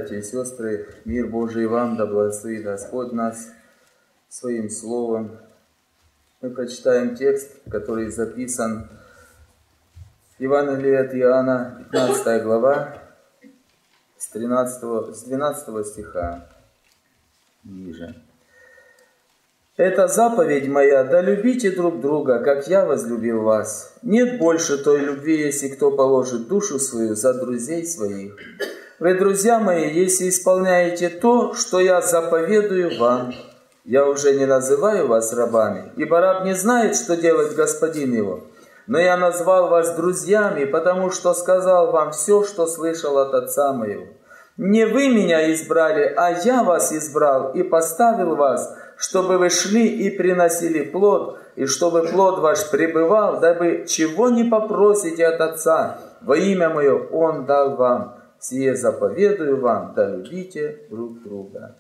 братья и сестры, мир Божий вам, да благословит Господь нас Своим Словом. Мы прочитаем текст, который записан в Евангелии от Иоанна, 15 глава, с 12 стиха ниже. «Это заповедь моя, да любите друг друга, как я возлюбил вас. Нет больше той любви, если кто положит душу свою за друзей своих. Вы, друзья мои, если исполняете то, что я заповедую вам, я уже не называю вас рабами, ибо раб не знает, что делает господин его. Но я назвал вас друзьями, потому что сказал вам все, что слышал от Отца моего. Не вы меня избрали, а я вас избрал и поставил вас, чтобы вы шли и приносили плод, и чтобы плод ваш пребывал, дабы чего не попросите от Отца, во имя Мое Он дал вам. Сие заповедую вам, да любите друг друга».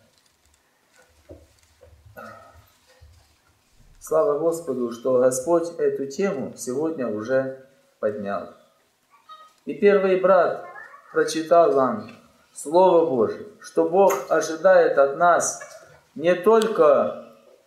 Слава Господу, что Господь эту тему сегодня уже поднял. И первый брат прочитал вам Слово Божие, что Бог ожидает от нас не только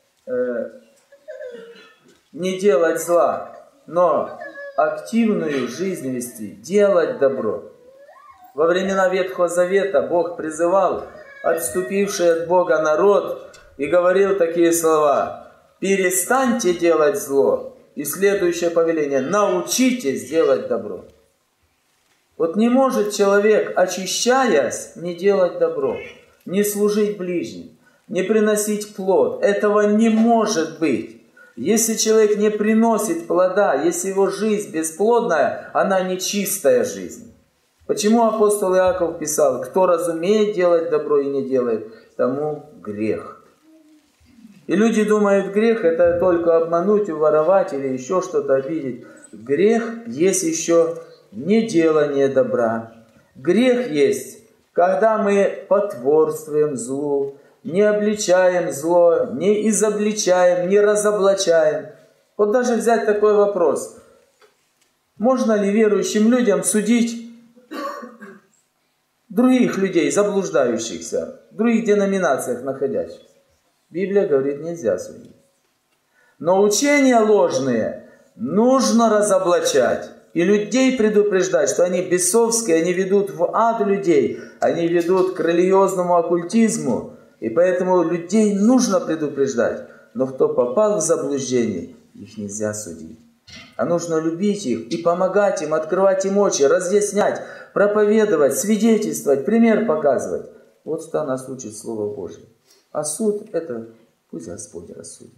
не делать зла, но активную жизнь вести, делать добро. Во времена Ветхого Завета Бог призывал отступивший от Бога народ и говорил такие слова: «Перестаньте делать зло». И следующее повеление: «Научитесь делать добро». Вот не может человек, очищаясь, не делать добро, не служить ближним, не приносить плод. Этого не может быть. Если человек не приносит плода, если его жизнь бесплодная, она нечистая жизнь. Почему апостол Иаков писал: кто разумеет делать добро и не делает, тому грех. И люди думают, грех это только обмануть, уворовать или еще что-то обидеть. Грех есть еще неделание добра. Грех есть, когда мы потворствуем злу, не обличаем зло, не изобличаем, не разоблачаем. Вот даже взять такой вопрос. Можно ли верующим людям судить других людей, заблуждающихся, в других деноминациях находящихся? Библия говорит, нельзя судить. Но учения ложные нужно разоблачать. И людей предупреждать, что они бесовские, они ведут в ад людей, они ведут к религиозному оккультизму. И поэтому людей нужно предупреждать. Но кто попал в заблуждение, их нельзя судить. А нужно любить их и помогать им, открывать им очи, разъяснять, проповедовать, свидетельствовать, пример показывать. Вот что нас учит Слово Божие. А суд – это пусть Господь рассудит.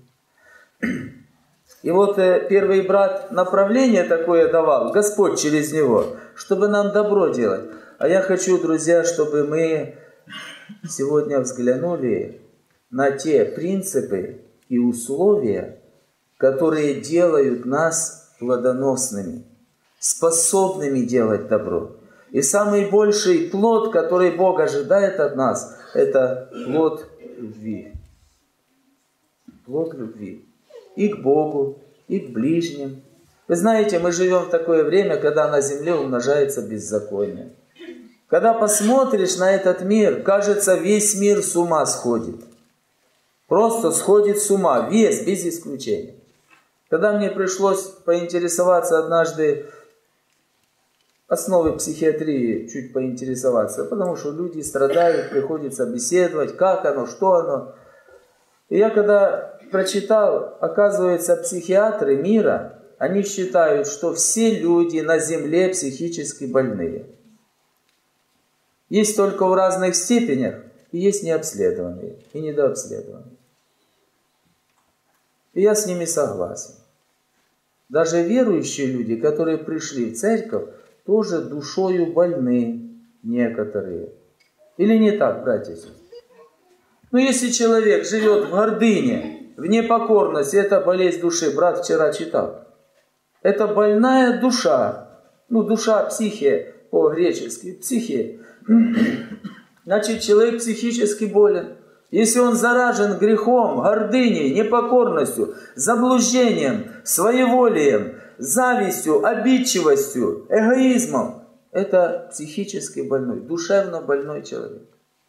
И вот первый брат направление такое давал, Господь через него, чтобы нам добро делать. А я хочу, друзья, чтобы мы сегодня взглянули на те принципы и условия, которые делают нас плодоносными, способными делать добро. И самый больший плод, который Бог ожидает от нас, это плод любви. Плод любви. И к Богу, и к ближним. Вы знаете, мы живем в такое время, когда на земле умножается беззаконие. Когда посмотришь на этот мир, кажется, весь мир с ума сходит. Просто сходит с ума, весь, без исключения. Когда мне пришлось поинтересоваться однажды, основы психиатрии чуть поинтересоваться, потому что люди страдают, приходится беседовать, как оно, что оно. И я когда прочитал, оказывается, психиатры мира, они считают, что все люди на земле психически больные. Есть только в разных степенях, и есть необследованные, и недообследованные. И я с ними согласен. Даже верующие люди, которые пришли в церковь, тоже душою больны некоторые. Или не так, братья и сестры? Но если человек живет в гордыне, в непокорности, это болезнь души. Брат вчера читал. Это больная душа. Душа, психия по-гречески. Психия. Значит, человек психически болен. Если он заражен грехом, гордыней, непокорностью, заблуждением, своеволием, завистью, обидчивостью, эгоизмом, это психически больной, душевно больной человек.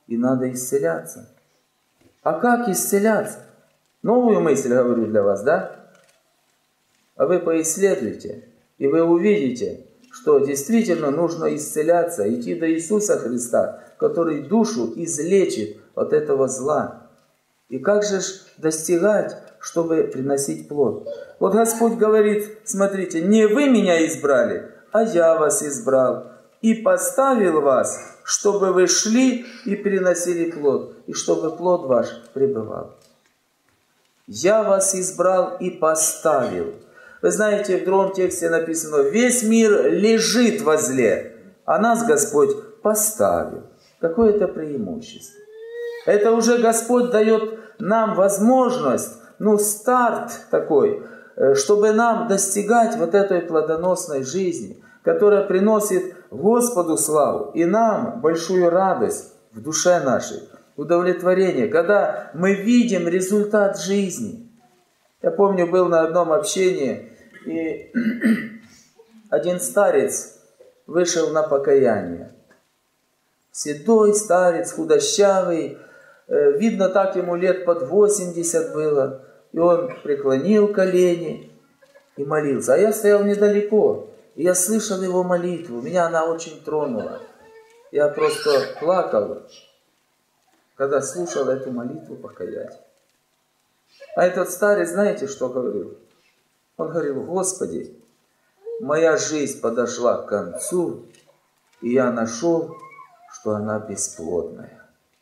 и надо исцеляться. А как исцеляться? Новую мысль говорю для вас, да? А вы поисследуйте, и вы увидите, что действительно нужно исцеляться, идти до Иисуса Христа, который душу излечит от этого зла. И как же достигать, чтобы приносить плод? Вот Господь говорит, смотрите, не вы меня избрали, а я вас избрал и поставил вас, чтобы вы шли и приносили плод, и чтобы плод ваш пребывал. Я вас избрал и поставил. Вы знаете, в другом тексте написано, весь мир лежит во зле, а нас Господь поставил. Какое это преимущество? Это уже Господь дает нам возможность, старт такой, чтобы нам достигать вот этой плодоносной жизни, которая приносит Господу славу и нам большую радость в душе нашей, удовлетворение, когда мы видим результат жизни. Я помню, был на одном общении, и один старец вышел на покаяние. Седой старец, худощавый, видно, так ему лет под 80 было. И он преклонил колени и молился. А я стоял недалеко, и я слышал его молитву. Меня она очень тронула. Я просто плакал, когда слушал эту молитву покаяния. А этот старец, знаете, что говорил? Он говорил, Господи, моя жизнь подошла к концу, и я нашел, что она бесплодная.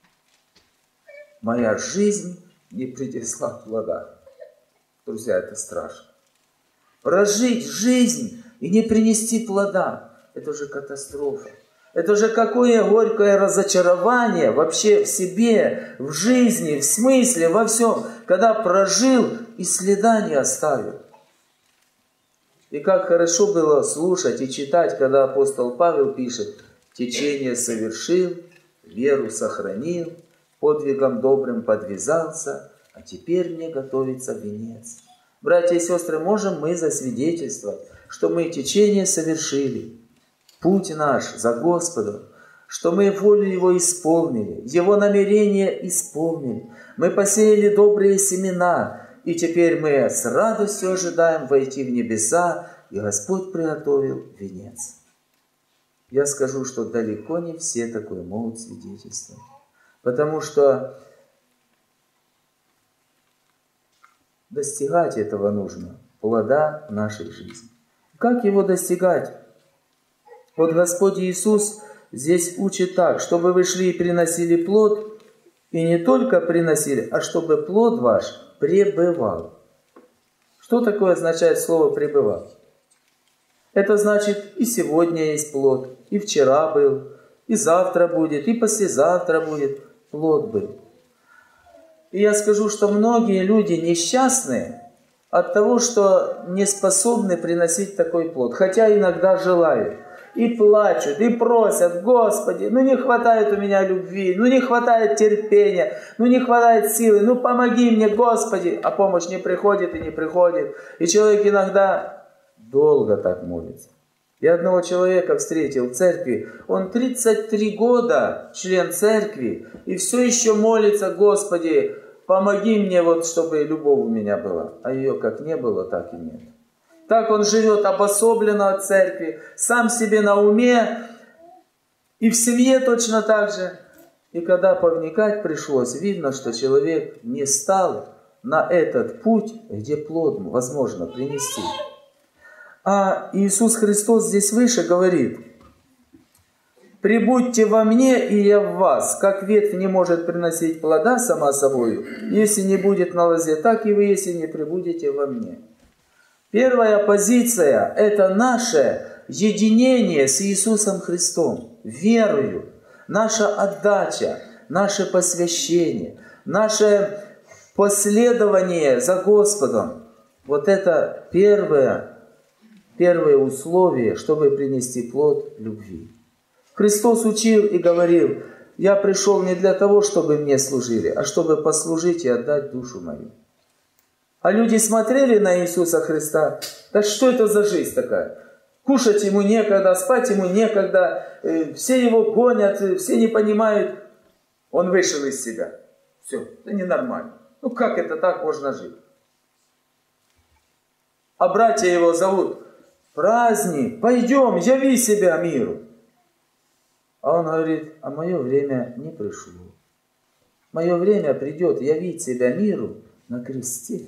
Моя жизнь не принесла плода. Друзья, это страшно. Прожить жизнь и не принести плода, это же катастрофа. Это же какое горькое разочарование вообще в себе, в жизни, в смысле, во всем, когда прожил и следа не оставил. И как хорошо было слушать и читать, когда апостол Павел пишет, течение совершил, веру сохранил, подвигом добрым подвязался, а теперь мне готовится венец. Братья и сестры, можем мы засвидетельствовать, что мы течение совершили, путь наш за Господом, что мы волю Его исполнили, Его намерения исполнили. Мы посеяли добрые семена, и теперь мы с радостью ожидаем войти в небеса, и Господь приготовил венец. Я скажу, что далеко не все такое могут свидетельствовать, потому что достигать этого нужно, плода в нашей жизни. Как его достигать? Вот Господь Иисус здесь учит так, чтобы вы шли и приносили плод, и не только приносили, а чтобы плод ваш пребывал. Что такое означает слово «пребывал»? Это значит, и сегодня есть плод, и вчера был, и завтра будет, и послезавтра будет. Плод был. И я скажу, что многие люди несчастные от того, что не способны приносить такой плод, хотя иногда желают. И плачут, и просят, Господи, не хватает у меня любви, не хватает терпения, не хватает силы, помоги мне, Господи. А помощь не приходит и не приходит. И человек иногда долго так молится. Я одного человека встретил в церкви, он 33 года член церкви, и все еще молится, Господи, помоги мне, чтобы любовь у меня была. А ее как не было, так и нет. Так он живет обособленно от церкви, сам себе на уме, и в семье точно так же. И когда повникать пришлось, видно, что человек не стал на этот путь, где плод возможно принести. А Иисус Христос здесь выше говорит, «Прибудьте во мне, и я в вас, как ветвь не может приносить плода сама собою, если не будет на лозе, так и вы, если не прибудете во мне». Первая позиция – это наше единение с Иисусом Христом, верою, наша отдача, наше посвящение, наше последование за Господом. Вот это первое условие, чтобы принести плод любви. Христос учил и говорил, я пришел не для того, чтобы мне служили, а чтобы послужить и отдать душу мою. А люди смотрели на Иисуса Христа, да что это за жизнь такая? Кушать ему некогда, спать ему некогда, все его гонят, все не понимают. Он вышел из себя. Все, это ненормально. Ну как это так можно жить? А братья его зовут: праздник, пойдем, яви себя миру. А он говорит: а мое время не пришло. Мое время придет явить себя миру на кресте,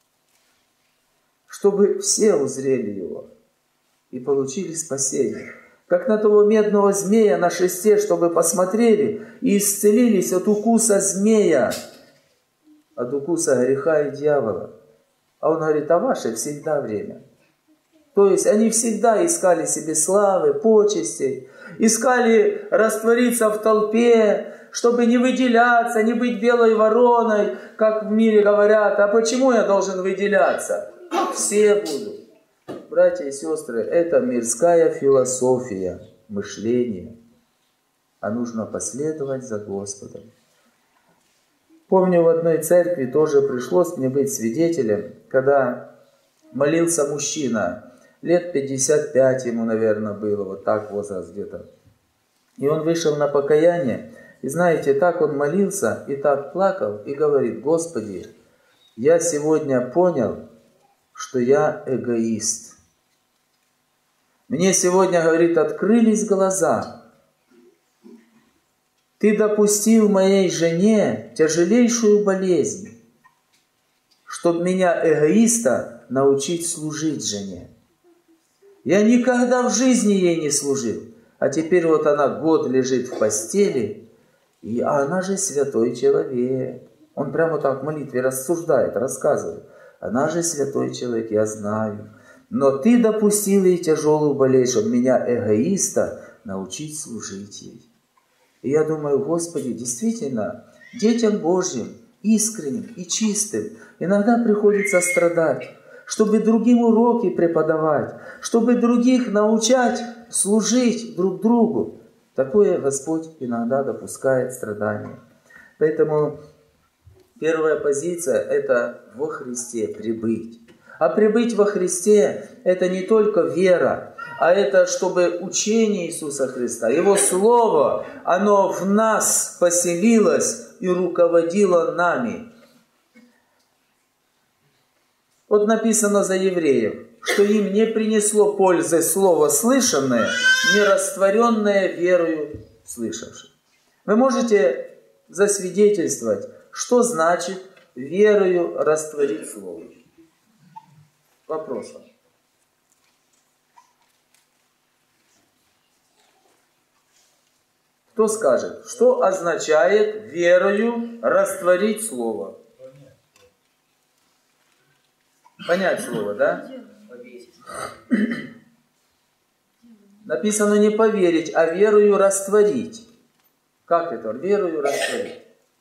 чтобы все узрели его и получили спасение. Как на того медного змея на шесте, чтобы посмотрели и исцелились от укуса змея, от укуса греха и дьявола. А он говорит: а ваше всегда время. То есть они всегда искали себе славы, почестей, искали раствориться в толпе, чтобы не выделяться, не быть белой вороной, как в мире говорят. А почему я должен выделяться? Все будут. Братья и сестры, это мирская философия мышления. А нужно последовать за Господом. Помню, в одной церкви тоже пришлось мне быть свидетелем, когда молился мужчина, лет 55 ему, наверное, было, вот так возраст где-то. И он вышел на покаяние, и знаете, так он молился, и так плакал, и говорит: Господи, я сегодня понял, что я эгоист. Мне сегодня, говорит, открылись глаза. Ты допустил моей жене тяжелейшую болезнь, чтобы меня, эгоиста, научить служить жене. Я никогда в жизни ей не служил, а теперь вот она год лежит в постели, а она же святой человек. Он прямо так в молитве рассуждает, рассказывает. Она же святой человек, я знаю. Но ты допустил ей тяжелую болезнь, чтобы меня, эгоиста, научить служить ей. И я думаю: Господи, действительно, детям Божьим, искренним и чистым, иногда приходится страдать, чтобы другим уроки преподавать, чтобы других научать служить друг другу. Такое Господь иногда допускает страдания. Поэтому первая позиция – это во Христе прибыть. А прибыть во Христе – это не только вера, а это чтобы учение Иисуса Христа, Его Слово, оно в нас поселилось и руководило нами. Вот написано за евреев, что им не принесло пользы слово слышанное, не растворенное верою слышавших. Вы можете засвидетельствовать, что значит верою растворить слово? Вопрос вам. Кто скажет, что означает верою растворить слово? Понять слово, да? Написано не поверить, а верою растворить. Как это? Верою растворить.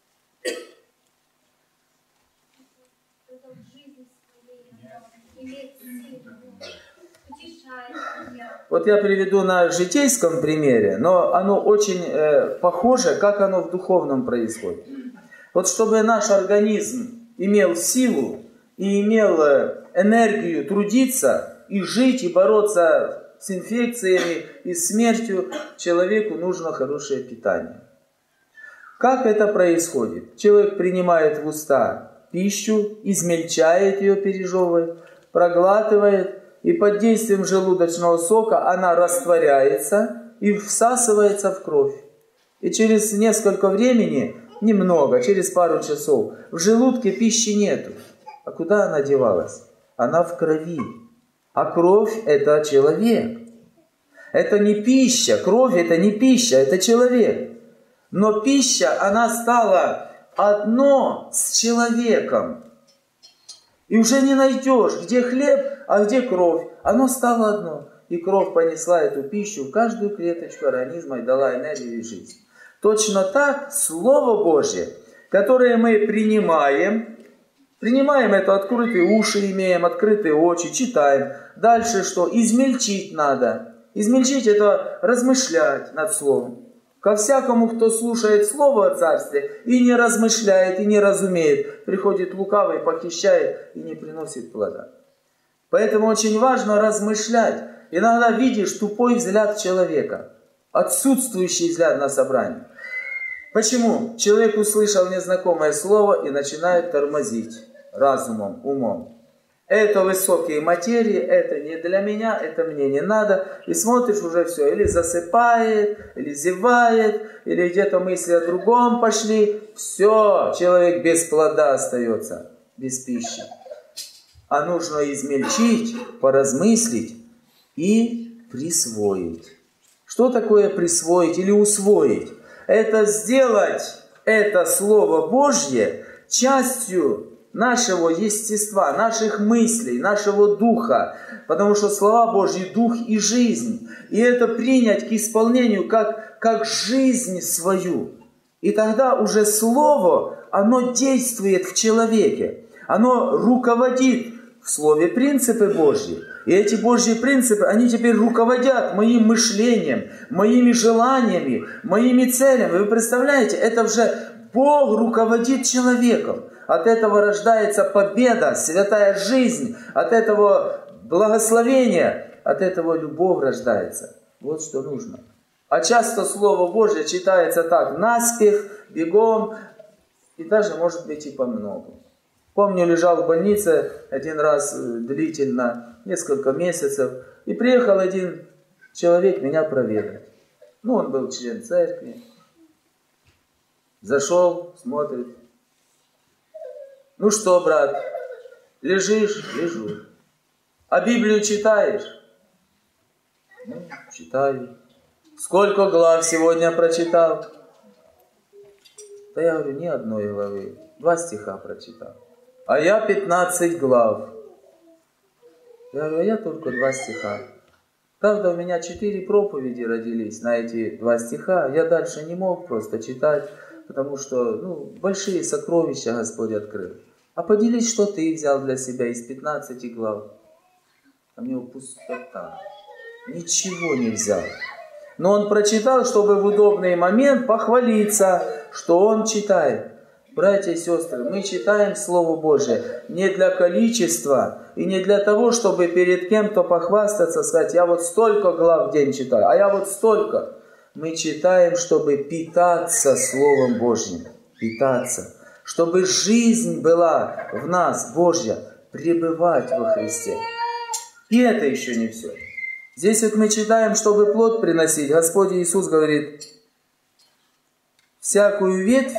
Вот я приведу на житейском примере, но оно очень похоже, как оно в духовном происходит. Вот чтобы наш организм имел силу и имел энергию трудиться и жить, и бороться с инфекциями и смертью, человеку нужно хорошее питание. Как это происходит? Человек принимает в уста пищу, измельчает ее, пережевывает, проглатывает, и под действием желудочного сока она растворяется и всасывается в кровь. И через несколько времени, немного, через пару часов, в желудке пищи нету. А куда она девалась? Она в крови. А кровь – это человек. Это не пища. Кровь – это не пища, это человек. Но пища, она стала одно с человеком. И уже не найдешь, где хлеб, а где кровь. Оно стало одно. И кровь понесла эту пищу в каждую клеточку организма и дала энергию и жизнь. Точно так Слово Божье, которое мы принимаем это, открытые уши имеем, открытые очи, читаем. Дальше что? Измельчить надо. Измельчить – это размышлять над Словом. Ко всякому, кто слушает Слово о Царстве и не размышляет, и не разумеет, приходит лукавый, похищает и не приносит плода. Поэтому очень важно размышлять. Иногда видишь тупой взгляд человека, отсутствующий взгляд на собрании. Почему? Человек услышал незнакомое слово и начинает тормозить разумом, умом. Это высокие материи, это не для меня, это мне не надо. И смотришь уже все, или засыпает, или зевает, или где-то мысли о другом пошли. Все, человек без плода остается, без пищи. А нужно измельчить, поразмыслить и присвоить. Что такое присвоить или усвоить? Это сделать это Слово Божье частью нашего естества, наших мыслей, нашего духа. Потому что слова Божьи – дух и жизнь. И это принять к исполнению как жизнь свою. И тогда уже Слово, оно действует в человеке. Оно руководит в Слове принципы Божьи. И эти Божьи принципы, они теперь руководят моим мышлением, моими желаниями, моими целями. Вы представляете, это уже Бог руководит человеком. От этого рождается победа, святая жизнь. От этого благословение, от этого любовь рождается. Вот что нужно. А часто Слово Божье читается так, наспех, бегом, и даже, может быть, и по многу. Помню, лежал в больнице один раз длительно, несколько месяцев, и приехал один человек меня проведать. Ну, он был член церкви. Зашел, смотрит. Ну что, брат, лежишь? Лежу. А Библию читаешь? Ну, читаю. Сколько глав сегодня прочитал? Да я говорю, ни одной главы. 2 стиха прочитал. А я 15 глав. Я говорю, а я только 2 стиха. Правда, у меня 4 проповеди родились на эти 2 стиха. Я дальше не мог просто читать, потому что большие сокровища Господь открыл. А поделись, что ты взял для себя из 15 глав. А у него пустота. Ничего не взял. Но он прочитал, чтобы в удобный момент похвалиться, что он читает. Братья и сестры, мы читаем Слово Божие не для количества и не для того, чтобы перед кем-то похвастаться, сказать, я вот столько глав в день читаю, а я вот столько. Мы читаем, чтобы питаться Словом Божьим, питаться, чтобы жизнь была в нас, Божья, пребывать во Христе. И это еще не все. Здесь вот мы читаем, чтобы плод приносить. Господь Иисус говорит, всякую ветвь,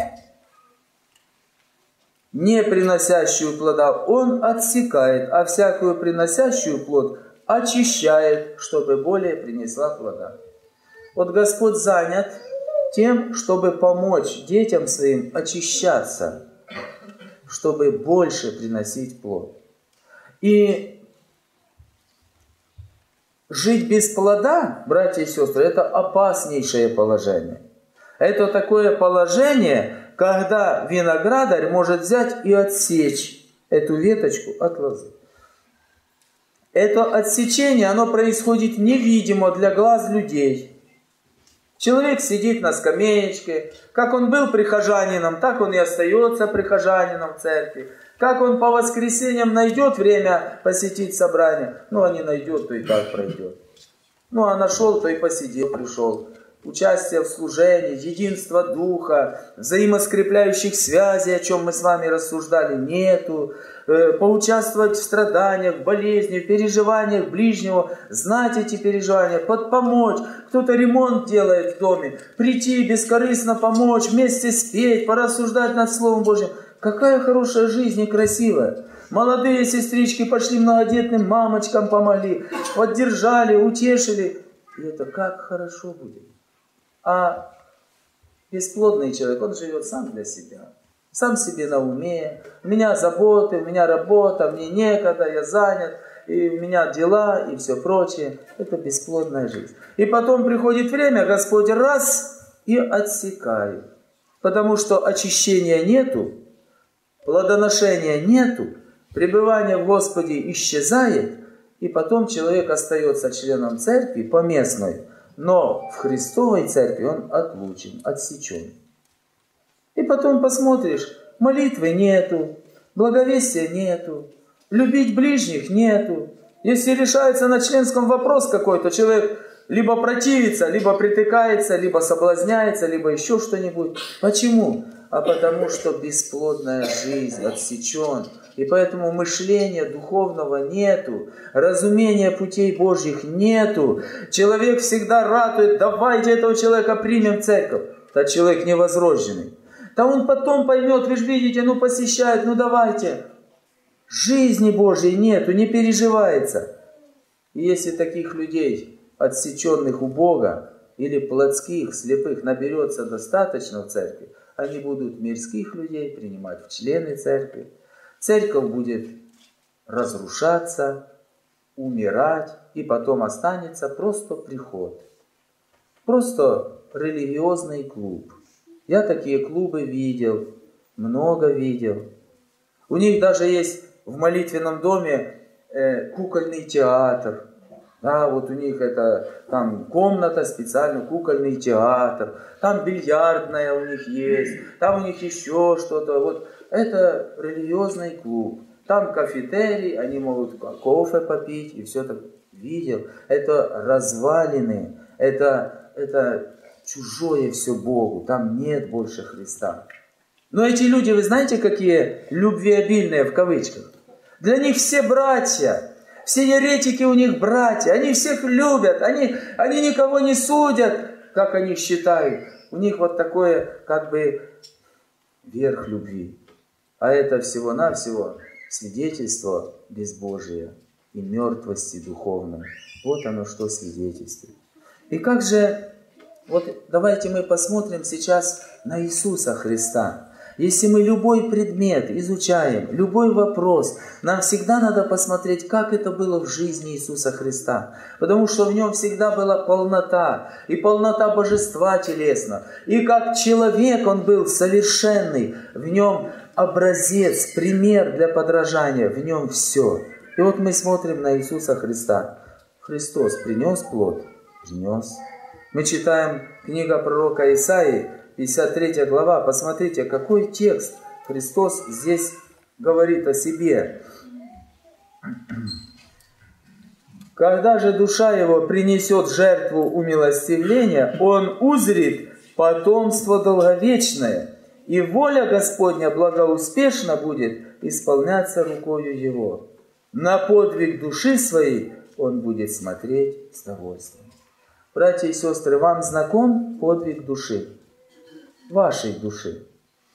не приносящую плода, Он отсекает, а всякую приносящую плод очищает, чтобы более принесла плода. Вот Господь занят тем, чтобы помочь детям своим очищаться, чтобы больше приносить плод. И жить без плода, братья и сестры, это опаснейшее положение. Это такое положение, когда виноградарь может взять и отсечь эту веточку от лозы. Это отсечение, оно происходит невидимо для глаз людей. Человек сидит на скамеечке, как он был прихожанином, так он и остается прихожанином в церкви. Как он по воскресеньям найдет время посетить собрание, а не найдет, то и так пройдет. А нашел, то и посидел, пришел. Участие в служении, единство духа, взаимоскрепляющих связей, о чем мы с вами рассуждали, нету. Поучаствовать в страданиях, в болезни, в переживаниях ближнего, знать эти переживания, помочь. Кто-то ремонт делает в доме, прийти бескорыстно помочь, вместе спеть, порассуждать над Словом Божьим. Какая хорошая жизнь и красивая. Молодые сестрички пошли многодетным мамочкам, помогли, поддержали, утешили. И это как хорошо будет. А бесплодный человек, он живет сам для себя. Сам себе на уме. У меня заботы, у меня работа, мне некогда, я занят, и у меня дела и все прочее. Это бесплодная жизнь. И потом приходит время, Господь раз и отсекает. Потому что очищения нету, плодоношения нету, пребывание в Господе исчезает, и потом человек остается членом церкви поместной, но в Христовой церкви он отлучен, отсечен. И потом посмотришь, молитвы нету, благовестия нету, любить ближних нету. Если решается на членском вопрос какой-то, человек либо противится, либо притыкается, либо соблазняется, либо еще что-нибудь. Почему? А потому что бесплодная жизнь отсечен. И поэтому мышления духовного нету, разумения путей Божьих нету. Человек всегда ратует: давайте этого человека примем в церковь. Да человек невозрожденный. Да он потом поймет, вы же видите, ну посещает, ну давайте. Жизни Божьей нету, не переживается. И если таких людей, отсеченных у Бога, или плотских, слепых, наберется достаточно в церкви, они будут мирских людей принимать в члены церкви. Церковь будет разрушаться, умирать, и потом останется просто приход. Просто религиозный клуб. Я такие клубы видел, много видел. У них даже есть в молитвенном доме кукольный театр. Да, вот у них это там комната специально, кукольный театр. Там бильярдная у них есть, там у них еще что-то. Вот это религиозный клуб. Там кафетерий, они могут кофе попить и все так. Видел. Это развалины, это чужое все Богу. Там нет больше Христа. Но эти люди, вы знаете, какие любвеобильные в кавычках? Для них все братья. Все еретики у них братья, они всех любят, они никого не судят, как они считают. У них вот такое, как бы, верх любви. А это всего-навсего свидетельство безбожия и мертвости духовной. Вот оно что свидетельствует. И как же, вот давайте мы посмотрим сейчас на Иисуса Христа. Если мы любой предмет изучаем, любой вопрос, нам всегда надо посмотреть, как это было в жизни Иисуса Христа. Потому что в нем всегда была полнота, и полнота божества телесно. И как человек он был совершенный, в нем образец, пример для подражания, в нем все. И вот мы смотрим на Иисуса Христа. Христос принес плод? Принес. Мы читаем книга пророка Исаии, 53 глава, посмотрите, какой текст Христос здесь говорит о себе. Когда же душа его принесет жертву умилостивления, он узрит потомство долговечное, и воля Господня благоуспешно будет исполняться рукою его. На подвиг души своей он будет смотреть с довольством. Братья и сестры, вам знаком подвиг души? Вашей души.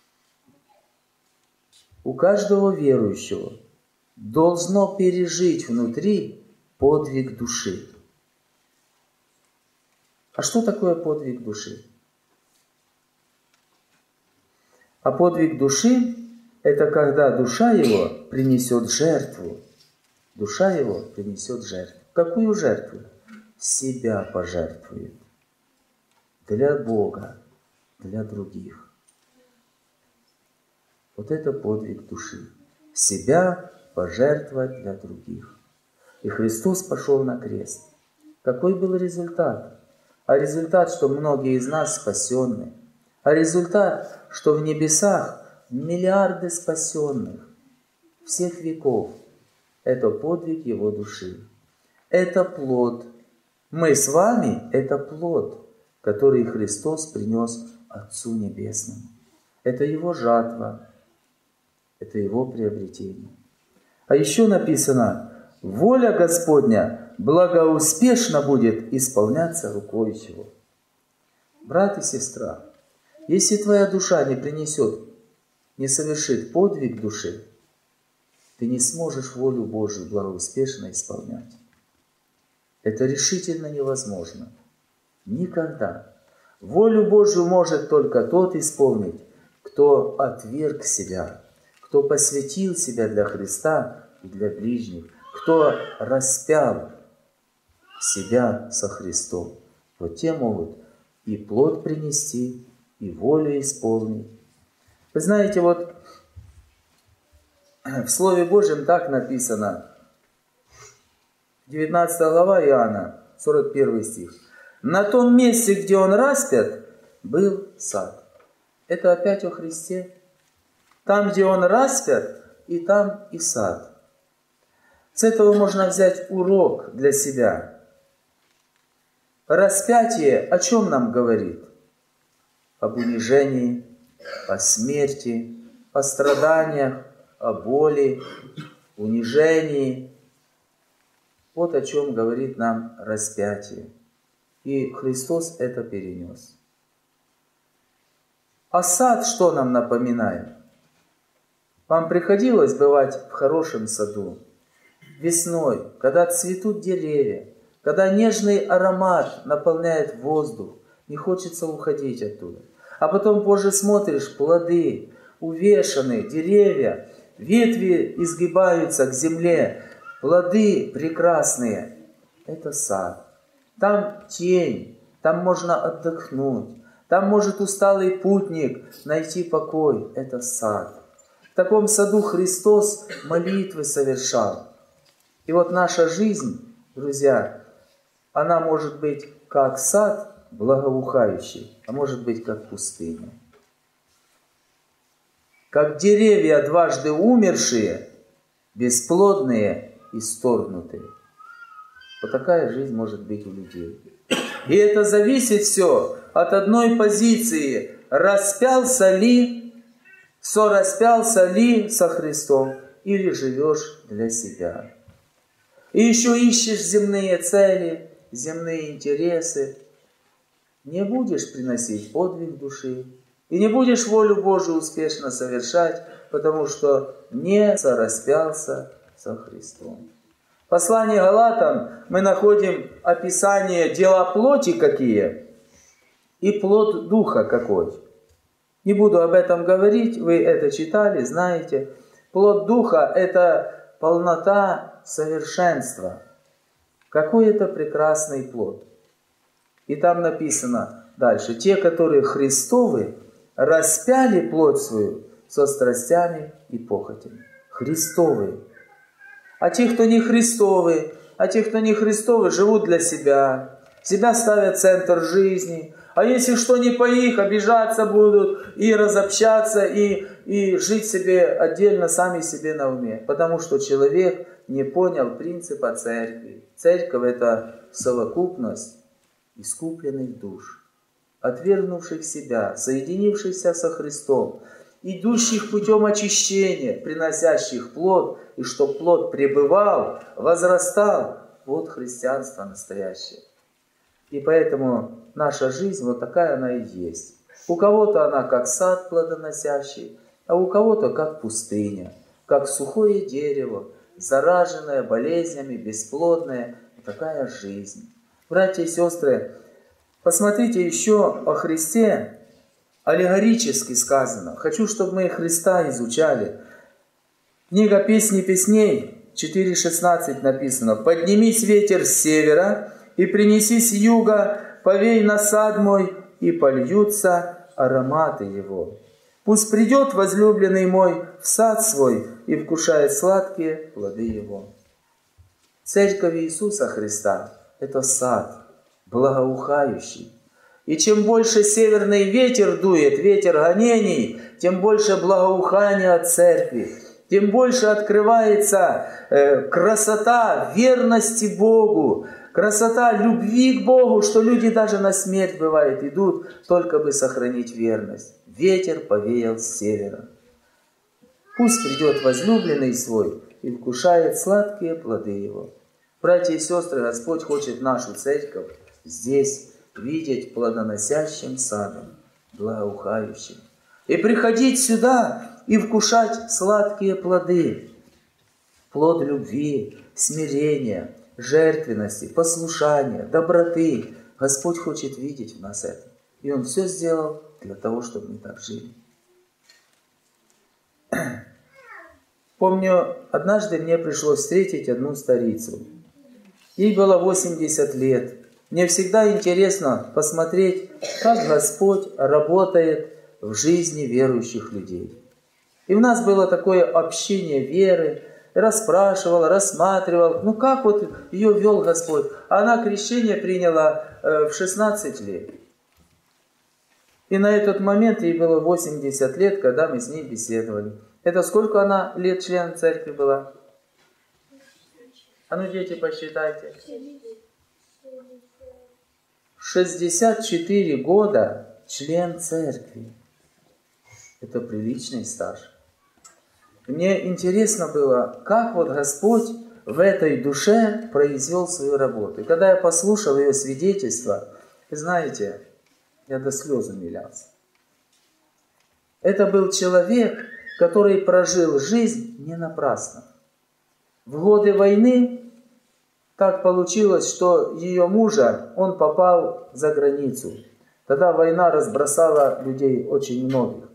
У каждого верующего должно пережить внутри подвиг души. А что такое подвиг души? А подвиг души – это когда душа его принесет жертву. Душа его принесет жертву. Какую жертву? Себя пожертвует. Для Бога. Для других. Вот это подвиг души. Себя пожертвовать для других. И Христос пошел на крест. Какой был результат? А результат, что многие из нас спасенны. А результат, что в небесах миллиарды спасенных всех веков. Это подвиг Его души. Это плод. Мы с вами – это плод, который Христос принес Отцу Небесному. Это Его жатва, это Его приобретение. А еще написано: воля Господня благоуспешно будет исполняться рукой Его. Брат и сестра, если твоя душа не принесет, не совершит подвиг души, ты не сможешь волю Божию благоуспешно исполнять. Это решительно невозможно. Никогда. Волю Божию может только тот исполнить, кто отверг себя, кто посвятил себя для Христа и для ближних, кто распял себя со Христом. Вот те могут и плод принести, и волю исполнить. Вы знаете, вот в Слове Божьем так написано, 19 глава Иоанна, 41 стих. На том месте, где он распят, был сад. Это опять о Христе. Там, где он распят, и там и сад. С этого можно взять урок для себя. Распятие о чем нам говорит? Об унижении, о смерти, о страданиях, о боли, унижении. Вот о чем говорит нам распятие. И Христос это перенес. А сад что нам напоминает? Вам приходилось бывать в хорошем саду весной, когда цветут деревья, когда нежный аромат наполняет воздух, не хочется уходить оттуда. А потом позже смотришь, плоды увешаны, деревья, ветви изгибаются к земле, плоды прекрасные. Это сад. Там тень, там можно отдохнуть, там может усталый путник найти покой. Это сад. В таком саду Христос молитвы совершал. И вот наша жизнь, друзья, она может быть как сад благоухающий, а может быть как пустыня. Как деревья дважды умершие, бесплодные и сторгнутые. Вот такая жизнь может быть у людей. И это зависит все от одной позиции. Распялся ли со Христом или живешь для себя. И еще ищешь земные цели, земные интересы. Не будешь приносить подвиг души. И не будешь волю Божию успешно совершать, потому что не распялся со Христом. В послании Галатам мы находим описание дела плоти какие и плод духа какой. Не буду об этом говорить, вы это читали, знаете. Плод духа – это полнота совершенства. Какой это прекрасный плод. И там написано дальше: те, которые Христовы, распяли плоть свою со страстями и похотями. Христовые. А те, кто не Христовы, живут для себя. Себя ставят в центр жизни. А если что не по их, обижаться будут и разобщаться, и жить себе отдельно, сами себе на уме. Потому что человек не понял принципа церкви. Церковь – это совокупность искупленных душ, отвергнувших себя, соединившихся со Христом, идущих путем очищения, приносящих плод, и чтоб плод пребывал, возрастал. Вот христианство настоящее. И поэтому наша жизнь вот такая она и есть. У кого-то она как сад плодоносящий, а у кого-то как пустыня, как сухое дерево, зараженное болезнями, бесплодное. Вот такая жизнь. Братья и сестры, посмотрите еще о Христе, аллегорически сказано. Хочу, чтобы мы Христа изучали. Книга «Песни песней» 4:16 написано: «Поднимись, ветер с севера, и принеси с юга, повей на сад мой, и польются ароматы его. Пусть придет возлюбленный мой в сад свой и вкушает сладкие плоды его». Церковь Иисуса Христа – это сад, благоухающий. И чем больше северный ветер дует, ветер гонений, тем больше благоухания от церкви, тем больше открывается красота верности Богу, красота любви к Богу, что люди даже на смерть, бывает, идут, только бы сохранить верность. Ветер повеял с севера. Пусть придет возлюбленный свой и вкушает сладкие плоды его. Братья и сестры, Господь хочет нашу церковь здесь видеть плодоносящим садом, благоухающим. И приходить сюда и вкушать сладкие плоды. Плод любви, смирения, жертвенности, послушания, доброты. Господь хочет видеть в нас это. И Он все сделал для того, чтобы мы так жили. Помню, однажды мне пришлось встретить одну старицу. Ей было 80 лет. Мне всегда интересно посмотреть, как Господь работает в жизни верующих людей. И у нас было такое общение веры. Расспрашивал, рассматривал. Как вот ее вел Господь. Она крещение приняла в 16 лет. И на этот момент ей было 80 лет, когда мы с ней беседовали. Это сколько она лет членом церкви была? А ну, дети, посчитайте. 64 года член церкви. Это приличный стаж. Мне интересно было, как вот Господь в этой душе произвел свою работу. И когда я послушал ее свидетельство, вы знаете, я до слез умилялся. Это был человек, который прожил жизнь не напрасно. В годы войны так получилось, что ее мужа, он попал за границу. Тогда война разбросала людей очень многих.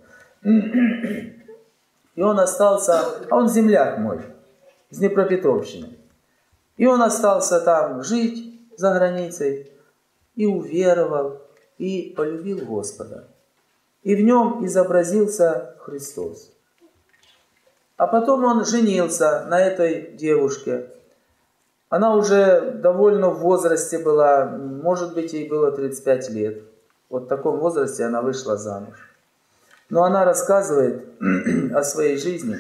И он остался, а он земляк мой, из Днепропетровщины. И он остался там жить за границей, и уверовал, и полюбил Господа. И в нем изобразился Христос. А потом он женился на этой девушке. Она уже довольно в возрасте была, может быть, ей было 35 лет. Вот в таком возрасте она вышла замуж. Но она рассказывает о своей жизни.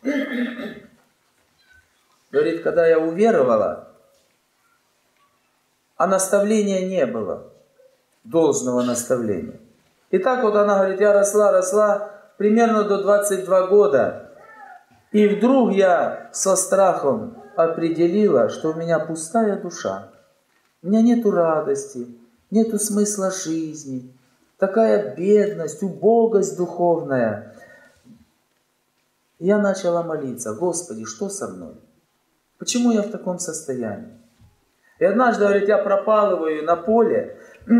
Говорит, когда я уверовала, а наставления не было, должного наставления. И так вот она говорит, я росла примерно до 22 года. И вдруг я со страхом определила, что у меня пустая душа. У меня нету радости, нету смысла жизни. Такая бедность, убогость духовная. Я начала молиться, Господи, что со мной? Почему я в таком состоянии? И однажды, говорит, я пропалываю на поле.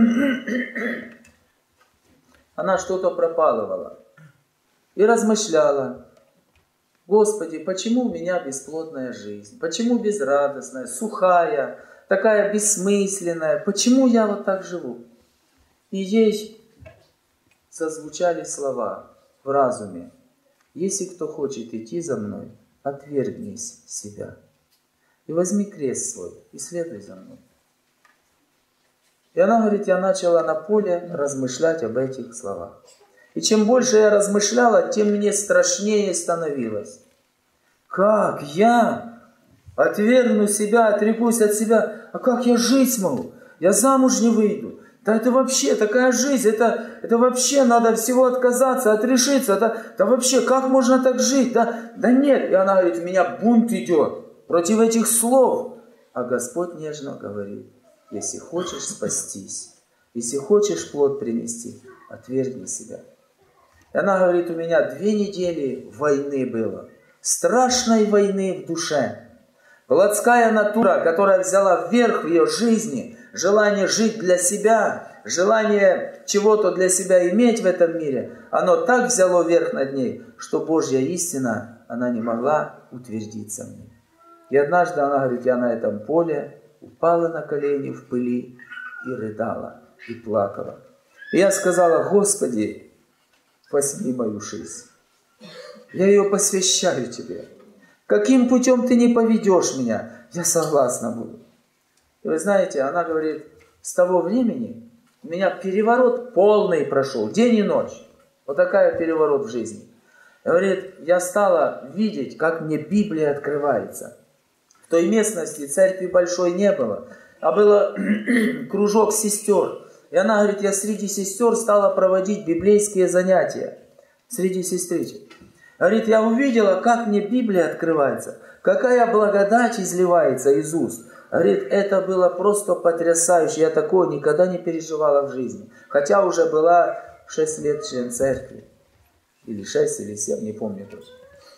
Она что-то пропалывала. И размышляла. Господи, почему у меня бесплодная жизнь? Почему безрадостная, сухая, такая бессмысленная? Почему я вот так живу? И ей зазвучали слова в разуме. Если кто хочет идти за мной, отвергнись себя. И возьми крест свой и следуй за мной. И она говорит, я начала на поле размышлять об этих словах. И чем больше я размышляла, тем мне страшнее становилось. Как я отвергну себя, отрекусь от себя? А как я жить смогу? Я замуж не выйду. Да это вообще такая жизнь, это вообще надо всего отказаться, отрешиться. Да вообще, как можно так жить? Да нет. И она говорит, у меня бунт идет против этих слов. А Господь нежно говорит, если хочешь спастись, если хочешь плод принести, отвергни себя. И она говорит, у меня 2 недели войны было. Страшной войны в душе. Плотская натура, которая взяла вверх в ее жизни, желание жить для себя, желание чего-то для себя иметь в этом мире, оно так взяло верх над ней, что Божья истина, она не могла утвердиться в ней. И однажды она говорит, я на этом поле упала на колени в пыли и рыдала, и плакала. И я сказала, Господи, возьми мою жизнь. Я ее посвящаю Тебе. Каким путем Ты не поведешь меня, я согласна буду. И вы знаете, она говорит, с того времени у меня переворот полный прошел, день и ночь. Вот такая переворот в жизни. Говорит, я стала видеть, как мне Библия открывается. В той местности церкви большой не было, а было кружок сестер. И она говорит, я среди сестер стала проводить библейские занятия. Среди сестричек. Говорит, я увидела, как мне Библия открывается, какая благодать изливается из уст. Говорит, это было просто потрясающе. Я такого никогда не переживала в жизни. Хотя уже была 6 лет член церкви. Или 6, или 7, не помню точно.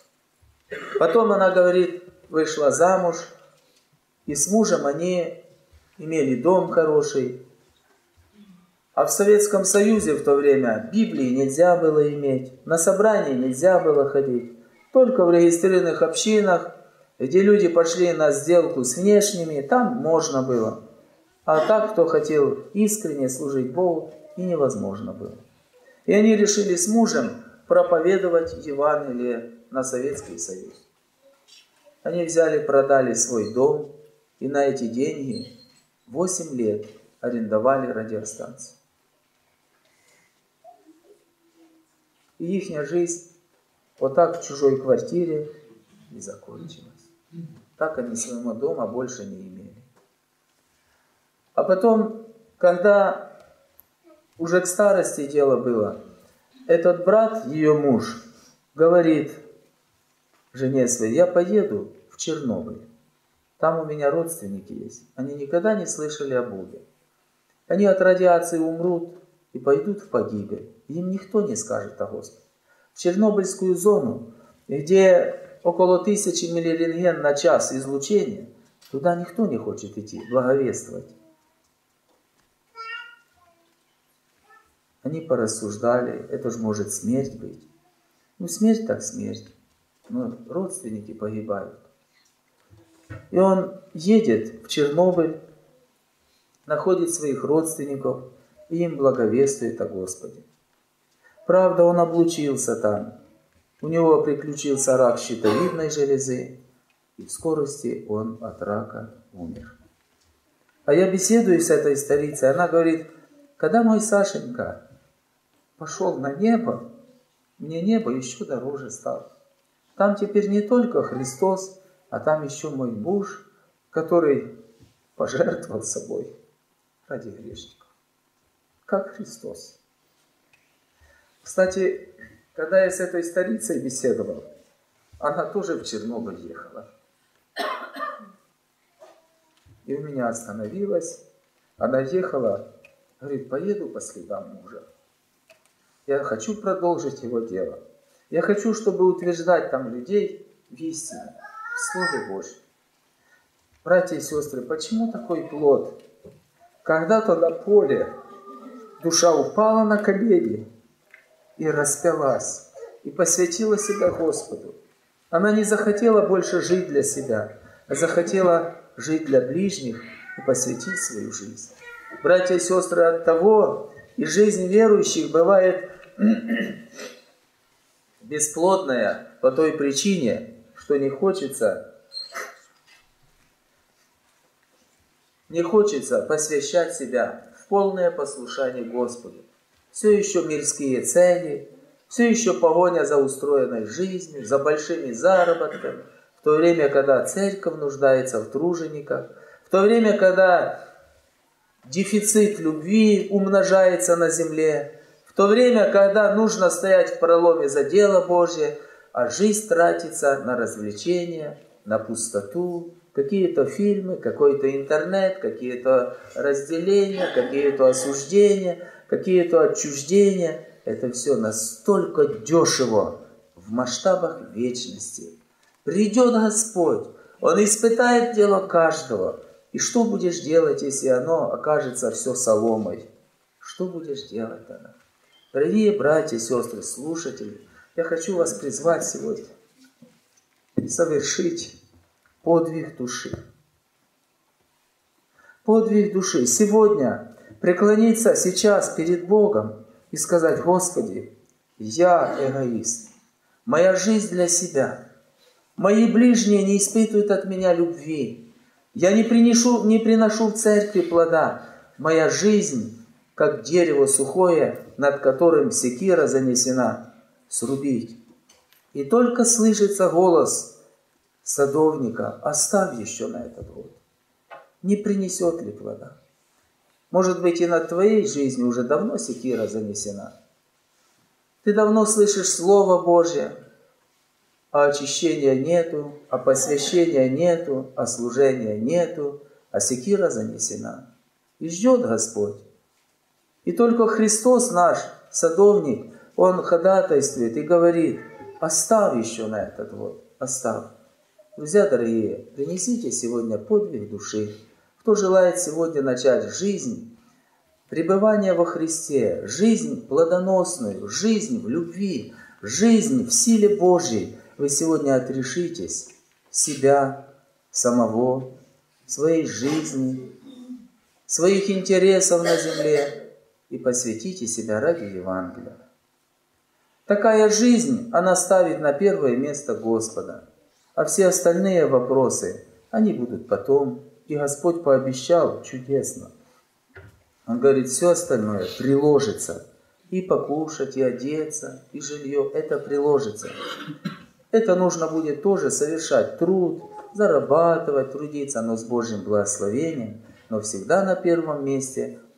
Потом она говорит, вышла замуж. И с мужем они имели дом хороший. А в Советском Союзе в то время Библии нельзя было иметь. На собрания нельзя было ходить. Только в регистрированных общинах, где люди пошли на сделку с внешними, там можно было. А так, кто хотел искренне служить Богу, и невозможно было. И они решили с мужем проповедовать Евангелие на Советский Союз. Они взяли, продали свой дом, и на эти деньги 8 лет арендовали радиостанцию. И их жизнь вот так в чужой квартире и закончилась. Так они своего дома больше не имели. А потом, когда уже к старости дело было, этот брат, ее муж, говорит жене своей: я поеду в Чернобыль. Там у меня родственники есть. Они никогда не слышали о Боге. Они от радиации умрут и пойдут в погибель. Им никто не скажет о Господе. В Чернобыльскую зону, где около 1000 миллирентген на час излучения, туда никто не хочет идти, благовествовать. Они порассуждали, это же может смерть быть. Ну, смерть так смерть. Но родственники погибают. И он едет в Чернобыль, находит своих родственников и им благовествует о Господе. Правда, он облучился там. У него приключился рак щитовидной железы, и в скорости он от рака умер. А я беседую с этой старицей, она говорит: когда мой Сашенька пошел на небо, мне небо еще дороже стало. Там теперь не только Христос, а там еще мой муж, который пожертвовал собой ради грешников. Как Христос. Кстати, когда я с этой старицей беседовал, она тоже в Чернобыль ехала. И у меня остановилась. Она ехала, говорит: поеду по следам мужа. Я хочу продолжить его дело. Я хочу, чтобы утверждать там людей в истине, в Слове Божьем. Братья и сестры, почему такой плод? Когда-то на поле душа упала на колени и распялась, и посвятила себя Господу. Она не захотела больше жить для себя, а захотела жить для ближних и посвятить свою жизнь. Братья и сестры, от того и жизнь верующих бывает бесплодная по той причине, что не хочется посвящать себя в полное послушание Господу. Все еще мирские цели, все еще погоня за устроенной жизнью, за большими заработками, в то время, когда церковь нуждается в тружениках, в то время, когда дефицит любви умножается на земле, в то время, когда нужно стоять в проломе за дело Божье, а жизнь тратится на развлечения, на пустоту, какие-то фильмы, какой-то интернет, какие-то разделения, какие-то осуждения, какие-то отчуждения. Это все настолько дешево в масштабах вечности. Придет Господь, Он испытает дело каждого. И что будешь делать, если оно окажется все соломой? Что будешь делать тогда? Дорогие братья, сестры, слушатели, я хочу вас призвать сегодня совершить подвиг души. Подвиг души. Сегодня преклониться сейчас перед Богом и сказать: Господи, я эгоист. Моя жизнь для себя. Мои ближние не испытывают от меня любви. Я не приношу в церкви плода. Моя жизнь, как дерево сухое, над которым секира занесена, срубить. И только слышится голос садовника: оставь еще на этот год. Не принесет ли плода? Может быть, и над твоей жизнью уже давно секира занесена. Ты давно слышишь Слово Божье, а очищения нету, а посвящения нету, а служения нету, а секира занесена. И ждет Господь. И только Христос наш, садовник, Он ходатайствует и говорит: оставь еще на этот год, оставь. Друзья дорогие, принесите сегодня подвиг души. Кто желает сегодня начать жизнь, пребывание во Христе, жизнь плодоносную, жизнь в любви, жизнь в силе Божьей, вы сегодня отрешитесь себя самого, своей жизни, своих интересов на земле и посвятите себя ради Евангелия. Такая жизнь, она ставит на первое место Господа, а все остальные вопросы, они будут потом. И Господь пообещал чудесно. Он говорит: все остальное приложится. И покушать, и одеться, и жилье, это приложится. Это нужно будет тоже совершать труд, зарабатывать, трудиться, но с Божьим благословением. Но всегда на первом месте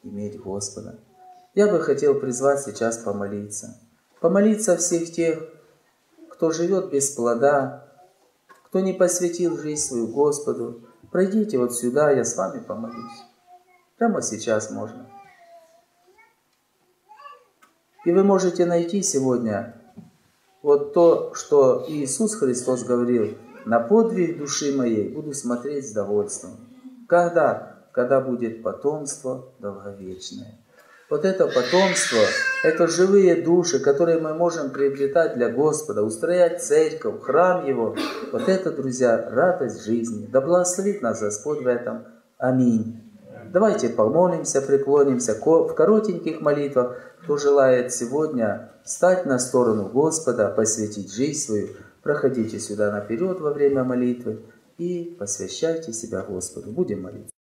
иметь Господа. Я бы хотел призвать сейчас помолиться. Помолиться всех тех, кто живет без плода, кто не посвятил жизнь свою Господу. Пройдите вот сюда, я с вами помолюсь. Прямо сейчас можно. И вы можете найти сегодня вот то, что Иисус Христос говорил: на подвиг души моей буду смотреть с довольством. Когда? Когда будет потомство долговечное. Вот это потомство, это живые души, которые мы можем приобретать для Господа, устроять церковь, храм Его. Вот это, друзья, радость жизни. Да благословит нас Господь в этом. Аминь. Давайте помолимся, преклонимся в коротеньких молитвах. Кто желает сегодня встать на сторону Господа, посвятить жизнь свою, проходите сюда наперед во время молитвы и посвящайте себя Господу. Будем молиться.